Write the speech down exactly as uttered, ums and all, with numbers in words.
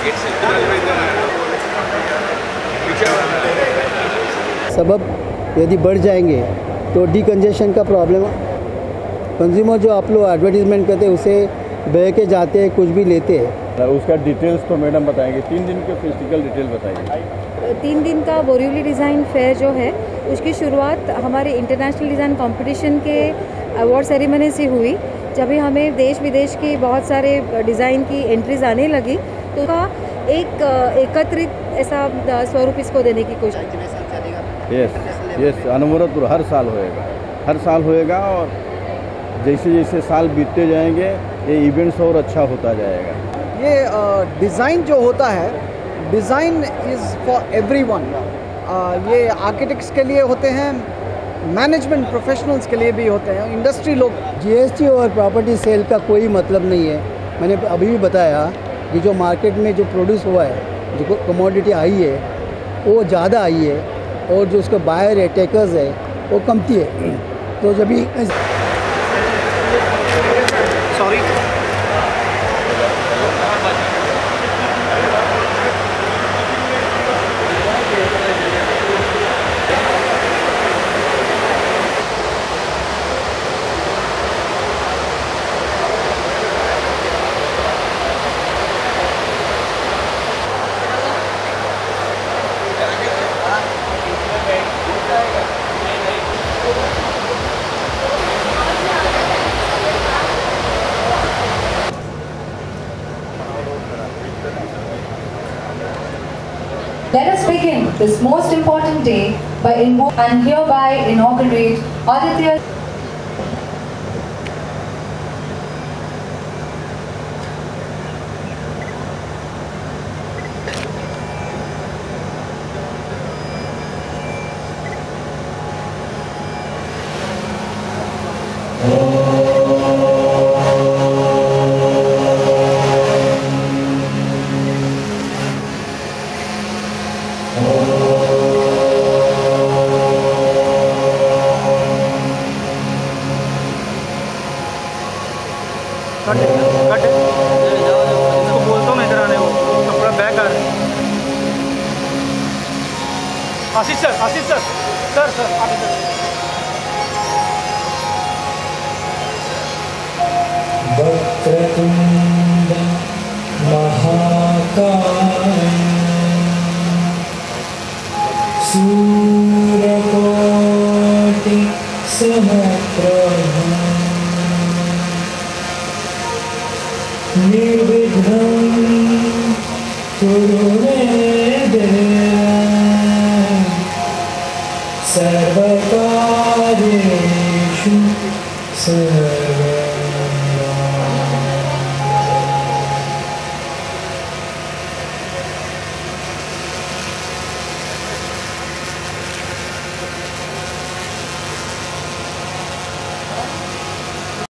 सबब यदि बढ़ जाएंगे तो डिकंजेशन का प्रॉब्लम, कंज्यूमर जो आप लोग एडवर्टीजमेंट करते हैं उसे बह के जाते हैं, कुछ भी लेते हैं। उसका डिटेल्स तो मैडम बताएंगे, तीन दिन के फिजिकल डिटेल बताएंगे। तीन दिन का बोरीवली डिज़ाइन फेयर जो है उसकी शुरुआत हमारे इंटरनेशनल डिज़ाइन कंपटीशन के अवार्ड सेरेमनी से हुई। जब हमें देश विदेश की बहुत सारे डिज़ाइन की एंट्रीज आने लगी तो का एक एकत्रित ऐसा स्वरूप इसको देने की कोशिश। यस यस अनवरत हर साल होएगा, हर साल होएगा और जैसे जैसे साल बीतते जाएंगे ये इवेंट्स और अच्छा होता जाएगा। ये डिज़ाइन जो होता है, डिज़ाइन इज़ फॉर एवरीवन। ये आर्किटेक्ट्स के लिए होते हैं, मैनेजमेंट प्रोफेशनल्स के लिए भी होते हैं, इंडस्ट्री लोग। जीएसटी और प्रॉपर्टी सेल का कोई मतलब नहीं है। मैंने अभी भी बताया कि जो मार्केट में जो प्रोड्यूस हुआ है, जो कमोडिटी आई है वो ज़्यादा आई है और जो उसका बायर है, टेकर्स है, वो कमती है। तो जब भी sorry Let us begin this most important day by invo- and hereby inaugurate Aditya. Cut इसको बोलता हूँ मैं इधर आने को, कपड़ा बैग आ रहा है। Ashish sir, Ashish sir, sir sir Ashish sir. वक्रतुंड महाकाय सूर्यकोटि समप्रभ निर्विघ्नं कुरु मे देव सर्वकार्येषु सर्वदा।